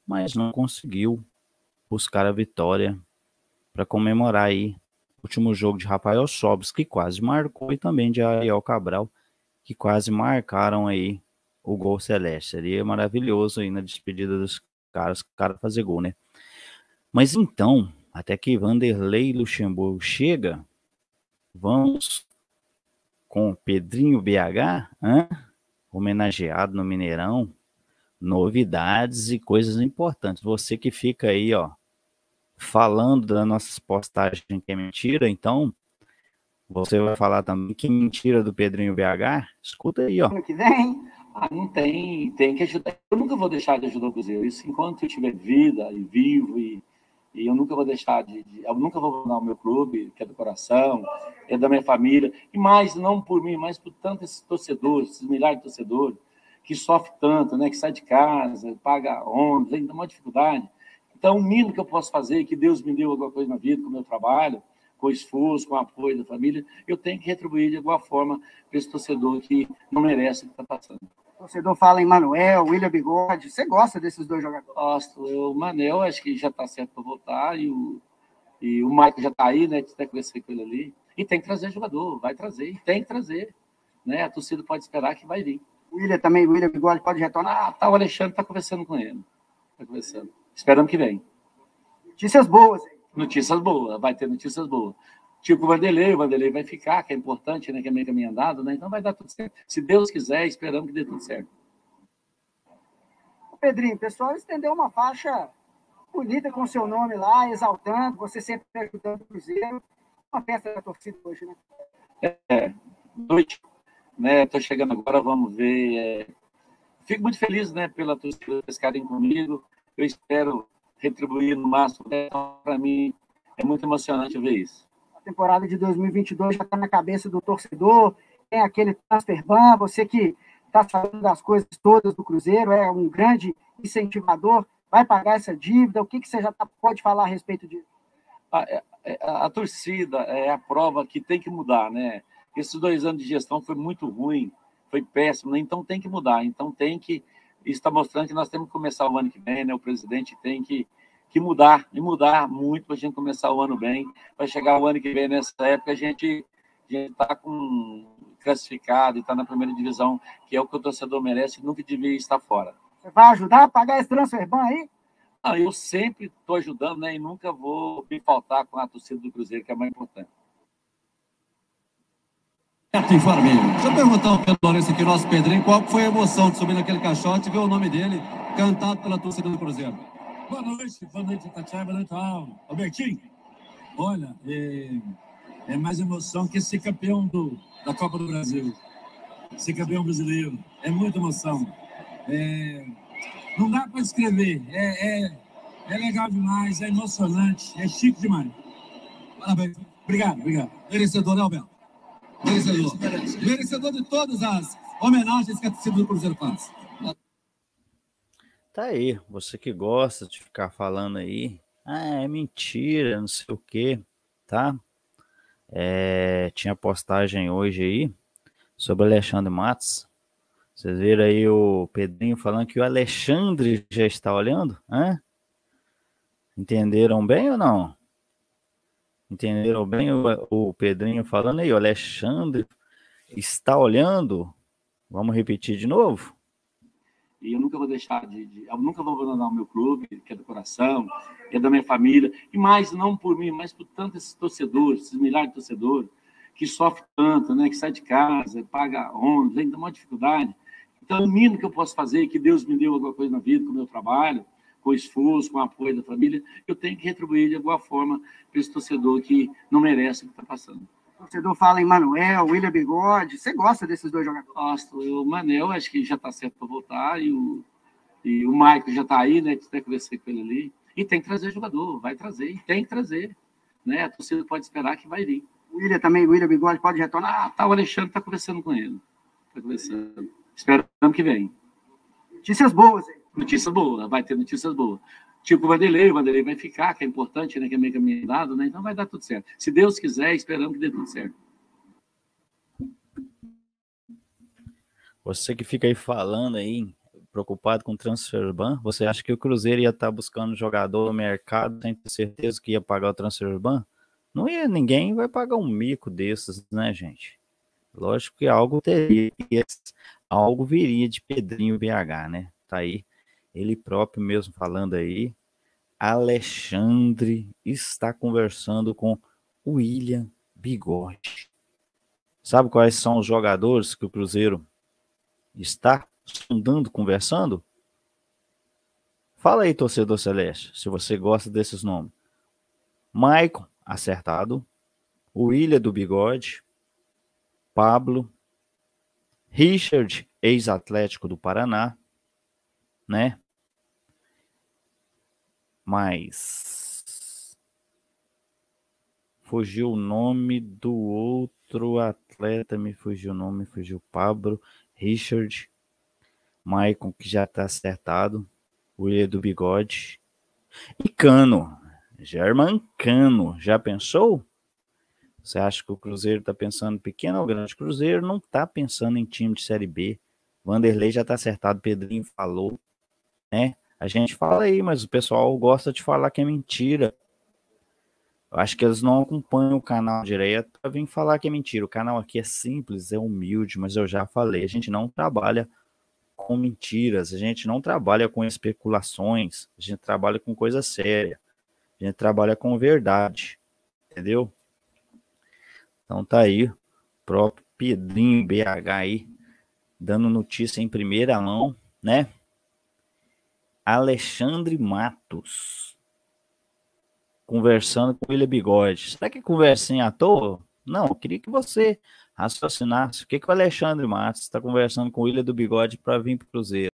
mas não conseguiu buscar a vitória para comemorar aí o último jogo de Rafael Sobis, que quase marcou, e também de Ariel Cabral, que quase marcaram aí o gol celeste. Seria maravilhoso aí na despedida dos caras fazer gol, né? Mas então, até que Vanderlei Luxemburgo chega, vamos com Pedrinho BH, homenageado no Mineirão, novidades e coisas importantes. Você que fica aí, ó, falando das nossas postagens que é mentira, então você vai falar também que mentira do Pedrinho BH? Escuta aí, ó. Ano que vem, não tem que ajudar. Eu nunca vou deixar de ajudar o Cruzeiro. Isso enquanto eu tiver vida e vivo, e eu nunca vou deixar eu nunca vou abandonar o meu clube, que é do coração, é da minha família, e mais, não por mim, mas por tantos esses torcedores, esses milhares de torcedores, que sofrem tanto, né, que sai de casa, paga ônibus, tem uma dificuldade. Então, o mínimo que eu posso fazer, que Deus me deu alguma coisa na vida, com o meu trabalho, com esforço, com apoio da família, eu tenho que retribuir de alguma forma para esse torcedor que não merece o que está passando. O torcedor fala em Manuel, William Bigode. Você gosta desses dois jogadores? Gosto. O Manel acho que já está certo para voltar, e o Michael já está aí, né? Até conversei com ele ali. E tem que trazer jogador, vai trazer, tem que trazer. Né? A torcida pode esperar que vai vir. O William Bigode pode retornar? O Alexandre está conversando com ele. Está conversando. Esperamos que venha. Notícias boas, hein? Notícias boas, vai ter notícias boas. Tipo o Vanderlei vai ficar, que é importante, né? Que é meio caminho andado, né? Então vai dar tudo certo. Se Deus quiser, esperamos que dê tudo certo. Pedrinho, o pessoal estendeu uma faixa bonita com o seu nome lá, exaltando, você sempre ajudando o Cruzeiro. Uma festa da torcida hoje, né? Noite, né? Estou chegando agora, vamos ver. Fico muito feliz, né, pela torcida, esse carinho comigo. Eu espero retribuir no máximo. Para mim, é muito emocionante ver isso. A temporada de 2022 já está na cabeça do torcedor, tem aquele transfer ban, você que está sabendo das coisas todas do Cruzeiro, é um grande incentivador, vai pagar essa dívida, o que você já pode falar a respeito disso? A torcida é a prova que tem que mudar, né? Esses 2 anos de gestão foi muito ruim, foi péssimo, né? Então tem que mudar, então tem que... Isso está mostrando que nós temos que começar o ano que vem, né? O presidente tem que mudar, e mudar muito para a gente começar o ano bem, para chegar o ano que vem, nessa época, a gente está classificado e está na primeira divisão, que é o que o torcedor merece e nunca devia estar fora. Você vai ajudar a pagar esse transfer ban aí? Eu sempre estou ajudando, né? E nunca vou me faltar com a torcida do Cruzeiro, que é mais importante. Informe. Deixa eu perguntar ao Pedro Lourenço aqui, nosso Pedrinho, qual foi a emoção de subir naquele caixote e ver o nome dele cantado pela torcida do Cruzeiro? Boa noite, Tatiana, boa noite, Albertinho. Olha, é mais emoção que ser campeão da Copa do Brasil, ser campeão brasileiro, é muita emoção. Não dá para descrever, é legal demais, é emocionante, é chique demais. Parabéns, obrigado. Merecedor, né, Alberto? Merecedor de todas as homenagens que a torcida do Cruzeiro faz. Tá aí, você que gosta de ficar falando aí, é mentira, não sei o que, tá? Tinha postagem hoje aí sobre Alexandre Matos. Vocês viram aí o Pedrinho falando que o Alexandre já está olhando? Entenderam bem ou não? Entenderam bem o Pedrinho falando aí? O Alexandre está olhando? Vamos repetir de novo? E eu nunca vou deixar eu nunca vou abandonar o meu clube, que é do coração, é da minha família, e mais, não por mim, mas por tantos esses torcedores, esses milhares de torcedores, que sofrem tanto, né, que sai de casa, paga ônibus, tem uma dificuldade. Então, o mínimo que eu posso fazer, que Deus me deu alguma coisa na vida, com o meu trabalho, com esforço, com apoio da família, eu tenho que retribuir de alguma forma para esse torcedor que não merece o que está passando. O torcedor fala em Manuel, William Bigode. Você gosta desses dois jogadores? Gosto. O Manel acho que já está certo para voltar, e o Michael já está aí, né? Até conversei com ele ali. E tem que trazer jogador, vai trazer, e tem que trazer. Né? A torcida pode esperar que vai vir. O William Bigode pode retornar? O Alexandre está conversando com ele. Está conversando. Esperamos que venha. Notícias boas, hein? Notícias boas, vai ter notícias boas. Tipo o Vanderlei vai ficar, que é importante, né? Que é meio caminho andado, né? Então vai dar tudo certo. Se Deus quiser, esperamos que dê tudo certo. Você que fica aí falando aí, preocupado com transfer ban? Você acha que o Cruzeiro ia estar buscando jogador no mercado sem ter certeza que ia pagar o transfer ban? Não ia, ninguém vai pagar um mico desses, né, gente? Lógico que algo teria, algo viria de Pedrinho BH, né? Tá aí, ele próprio mesmo falando aí. Alexandre está conversando com o William Bigode. Sabe quais são os jogadores que o Cruzeiro está sondando, conversando? Fala aí, torcedor celeste, se você gosta desses nomes. Maicon, acertado. William do Bigode. Pablo. Richard, ex-atlético do Paraná, né? Mas fugiu o nome do outro atleta, me fugiu o nome, fugiu Pablo, Richard, Maicon, que já tá acertado, William do Bigode e Cano, German Cano, já pensou? Você acha que o Cruzeiro tá pensando em pequeno ou grande? O Cruzeiro não tá pensando em time de Série B. Vanderlei já tá acertado, Pedrinho falou, né? A gente fala aí, mas o pessoal gosta de falar que é mentira. Eu acho que eles não acompanham o canal direto para vir falar que é mentira. O canal aqui é simples, é humilde, mas eu já falei, a gente não trabalha com mentiras, a gente não trabalha com especulações, a gente trabalha com coisa séria, a gente trabalha com verdade, entendeu? Então tá aí, o próprio Pedrinho BH aí, dando notícia em primeira mão, né? Alexandre Matos conversando com o William Bigode. Será que é conversinha à toa? Não, eu queria que você raciocinasse. O que o Alexandre Matos está conversando com o William do Bigode para vir para o Cruzeiro?